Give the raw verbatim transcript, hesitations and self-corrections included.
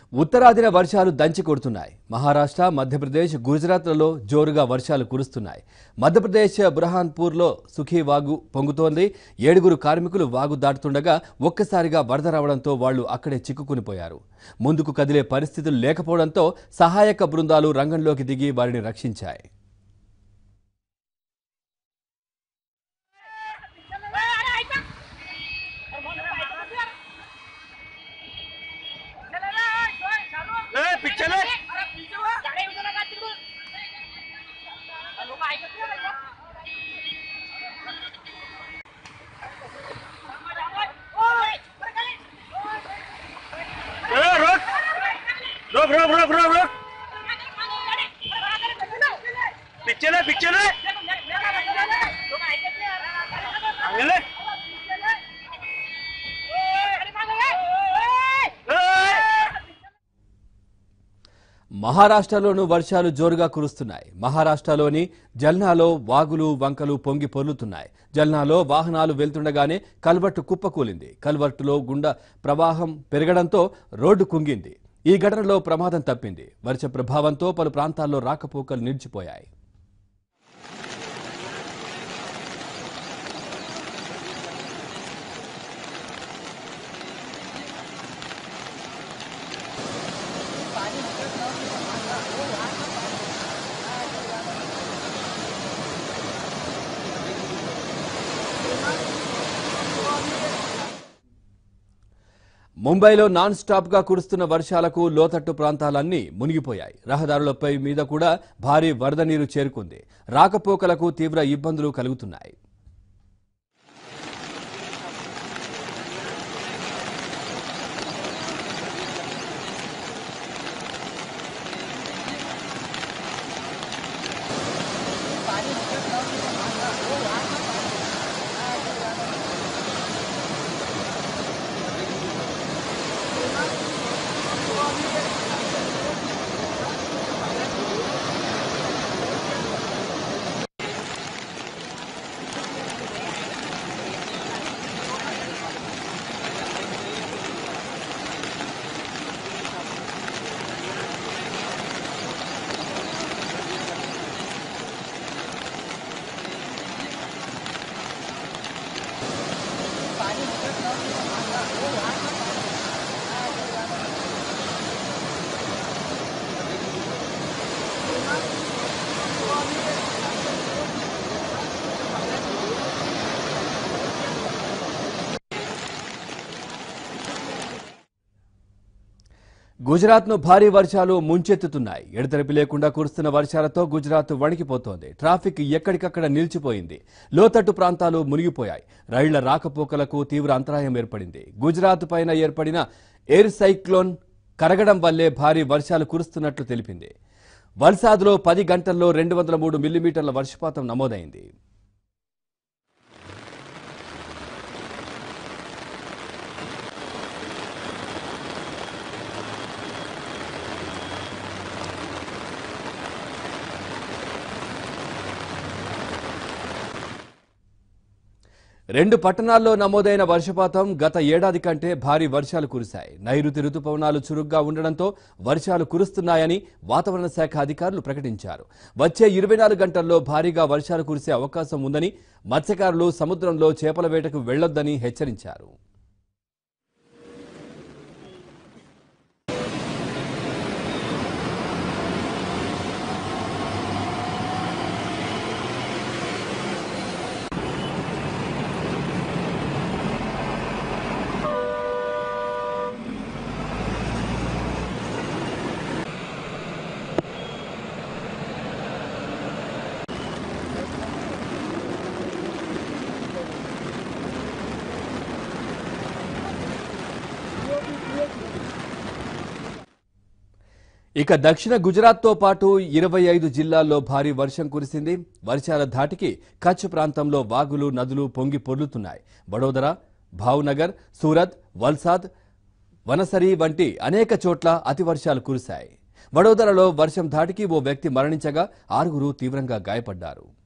ఉత్తరాదిన వర్షాలు దంచి కొడుతున్నాయి. మహారాష్ట్ర, మధ్యప్రదేశ్, గుజరాత్లలో జోరుగా వర్షాలు కురుస్తున్నాయి. మధ్యప్రదేశ్ బురహాన్పూర్లో సుఖీ వాగు పొంగుతోంది. ఏడుగురు కార్మికులు వాగు దాటుతుండగా ఒక్కసారిగా వరద రావడంతో వాళ్లు అక్కడే చిక్కుకునిపోయారు. ముందుకు కదిలే పరిస్థితులు లేకపోవడంతో సహాయక బృందాలు రంగంలోకి దిగి వారిని రక్షించాయి. रोक रोक रोक रोक रोक पीछे ले पीछे ले आगे ले మహారాష్ట్రలోనూ వర్షాలు జోరుగా కురుస్తున్నాయి. మహారాష్ట్రలోని జల్నాలో వాగులు వంకలు పొంగి పొర్లుతున్నాయి. జల్నాలో వాహనాలు వెళ్తుండగానే కల్వర్టు కుప్పకూలింది. కల్వర్టులో గుండా ప్రవాహం పెరగడంతో రోడ్డు కుంగింది. ఈ ఘటనలో ప్రమాదం తప్పింది. వర్ష ప్రభావంతో పలు ప్రాంతాల్లో రాకపోకలు నిలిచిపోయాయి. ముంబైలో నాన్ స్టాప్ గా కురుస్తున్న వర్షాలకు లోతట్టు ప్రాంతాలన్నీ మునిగిపోయాయి. రహదారులపై మీద కూడా భారీ వరద నీరు చేరుకుంది. రాకపోకలకు తీవ్ర ఇబ్బందులు కలుగుతున్నాయి. గుజరాత్ను భారీ వర్షాలు ముంచెత్తుతున్నాయి. ఎడతెరిపి లేకుండా కురుస్తున్న వర్షాలతో గుజరాత్ వణికిపోతోంది. ట్రాఫిక్ ఎక్కడికక్కడ నిలిచిపోయింది. లోతట్టు ప్రాంతాలు మునిగిపోయాయి. రైళ్ల రాకపోకలకు తీవ్ర అంతరాయం ఏర్పడింది. గుజరాత్ పైన ఏర్పడిన ఎయిర్ సైక్లోన్ కరగడం వల్లే భారీ వర్షాలు కురుస్తున్నట్లు తెలిపింది. వల్సాద్లో పది గంటల్లో రెండు వందల మూడు మిల్లీమీటర్ల వర్షపాతం నమోదైంది. రెండు పట్టణాల్లో నమోదైన వర్షపాతం గత ఏడాది కంటే భారీ వర్షాలు కురిశాయి. నైరుతి రుతుపవనాలు చురుగ్గా ఉండడంతో వర్షాలు కురుస్తున్నాయని వాతావరణ శాఖ అధికారులు ప్రకటించారు. వచ్చే ఇరవై నాలుగు గంటల్లో భారీగా వర్షాలు కురిసే అవకాశం ఉందని మత్స్యకారులు సముద్రంలో చేపల వేటకు వెళ్లొద్దని హెచ్చరించారు. ఇక దక్షిణ గుజరాత్తో పాటు ఇరవై ఐదు జిల్లాల్లో భారీ వర్షం కురిసింది. వర్షాల ధాటికి కచ్ ప్రాంతంలో వాగులు, నదులు పొంగి పొర్లుతున్నాయి. వడోదర, భావ్నగర్, సూరత్, వల్సాద్, వనసరి వంటి అనేక చోట్ల అతి వర్షాలు కురిశాయి. వడోదరలో వర్షం ధాటికి ఓ వ్యక్తి మరణించగా ఆరుగురు తీవ్రంగా గాయపడ్డారు.